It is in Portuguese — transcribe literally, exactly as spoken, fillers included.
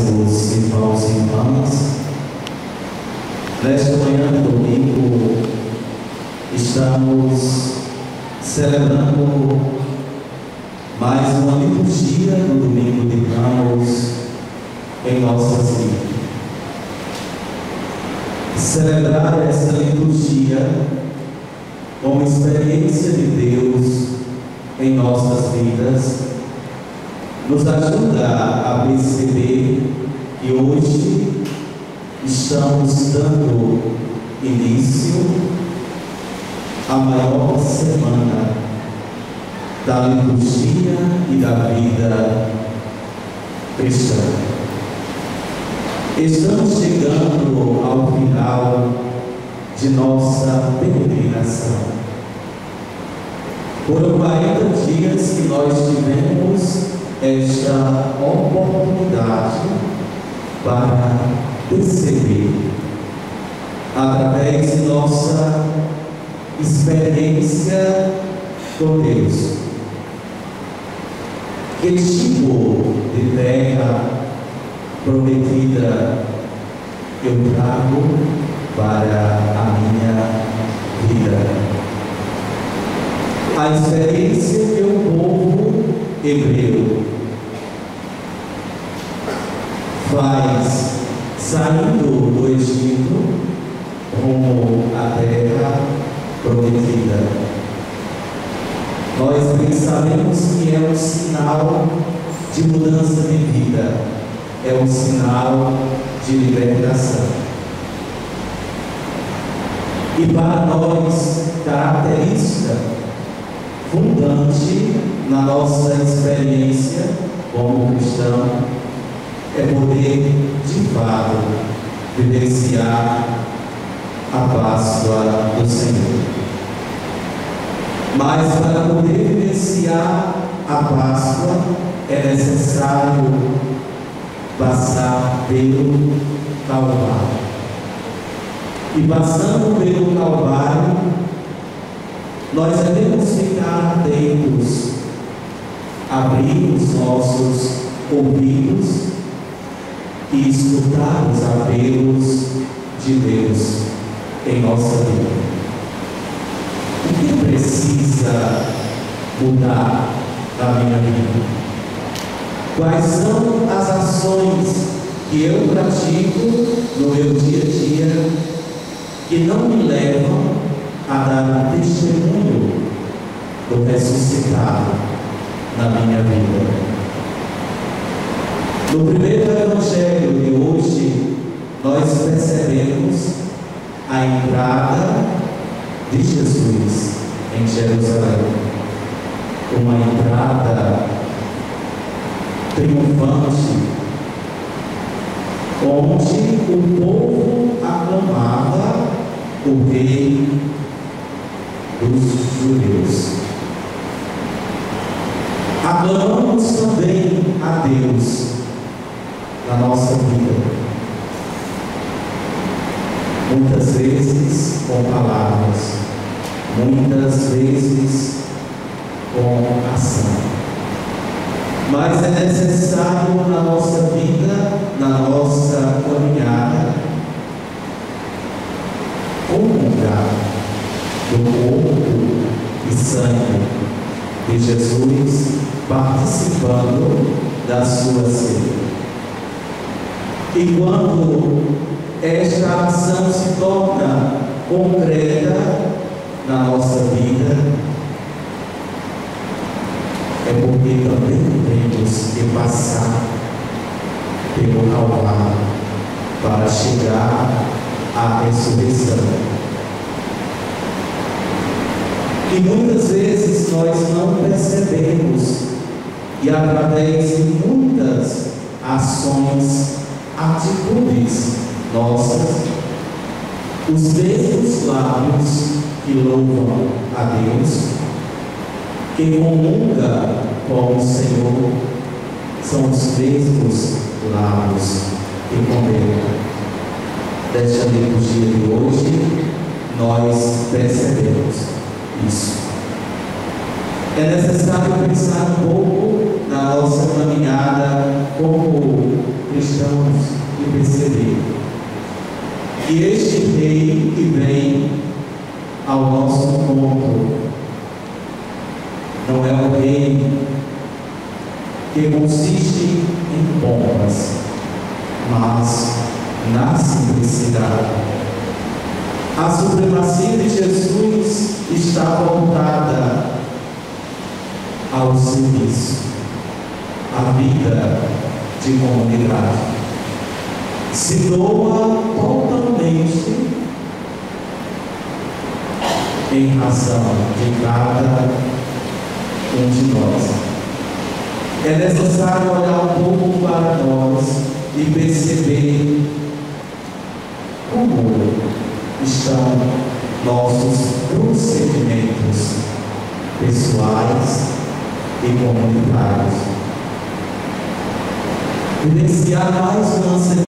prezes irmãos e irmãs, nesta manhã de domingo estamos celebrando mais uma liturgia no domingo de Ramos em nossas vidas. Celebrar essa liturgia como experiência de Deus em nossas vidas nos ajuda a perceber que hoje estamos dando início à maior semana da liturgia e da vida cristã. Estamos chegando ao final de nossa peregrinação. Foram quarenta dias que nós tivemos esta oportunidade para perceber, através de nossa experiência com Deus, que tipo de terra prometida eu trago para a minha vida. A experiência que o povo hebreu faz saindo do Egito rumo à terra prometida. Nós bem sabemos que é um sinal de mudança de vida, é um sinal de libertação. E para nós, característica fundante na nossa experiência como cristão é poder, de fato, vivenciar a Páscoa do Senhor. Mas para poder vivenciar a Páscoa é necessário passar pelo Calvário. E passando pelo Calvário, nós devemos ficar atentos, abrir os nossos ouvidos e escutar os apelos de Deus em nossa vida. O que precisa mudar na minha vida? Quais são as ações que eu pratico no meu dia a dia que não me levam a dar um testemunho do ressuscitado na minha vida? No primeiro evangelho de hoje, nós percebemos a entrada de Jesus em Jerusalém, uma entrada triunfante, onde o povo aclamava o rei dos judeus. Aclamamos também a Deus na nossa vida, muitas vezes com palavras, muitas vezes com ação. Mas é necessário na nossa vida, na nossa caminhada, comungar do corpo e sangue de Jesus, participando da sua ceia. E quando esta ação se torna concreta na nossa vida, é porque também temos que passar pelo Calvário para chegar à ressurreição. E muitas vezes nós não percebemos, e através de muitas ações, atitudes nossas, os mesmos lábios que louvam a Deus, que comunga com o Senhor, são os mesmos lábios que condenam. Desta liturgia de hoje, nós percebemos isso. É necessário pensar um pouco na nossa caminhada como cristão E este rei que vem ao nosso encontro não é um rei que consiste em pompas, mas na simplicidade. A supremacia de Jesus está voltada ao serviço, à vida de comunidade. Se doa totalmente em razão de cada um de nós. É necessário olhar um pouco para nós e perceber como estão nossos procedimentos pessoais e comunitários. Vivenciar mais